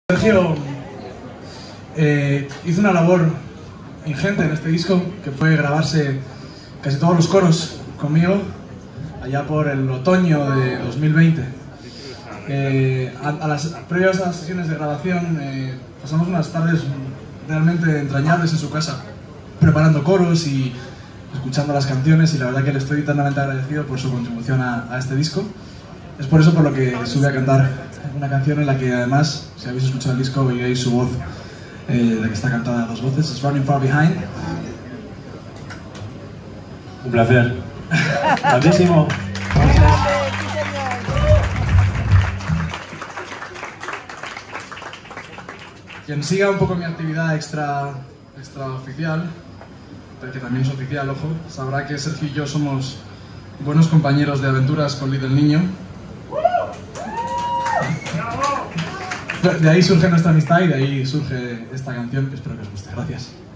Sergio hizo una labor ingente en este disco, que fue grabarse casi todos los coros conmigo allá por el otoño de 2020. Previas a las sesiones de grabación pasamos unas tardes realmente entrañables en su casa, preparando coros y escuchando las canciones, y la verdad que le estoy eternamente agradecido por su contribución a este disco. Es por eso por lo que sube a cantar una canción en la que, además, si habéis escuchado el disco, veréis su voz, la que está cantada a dos voces. Es Running Far Behind. Un placer. Grandísimo. Quien siga un poco mi actividad extraoficial, que también es oficial, ojo, sabrá que Sergio y yo somos buenos compañeros de aventuras con Little Niño. De ahí surge nuestra amistad y de ahí surge esta canción, que espero que os guste. Gracias.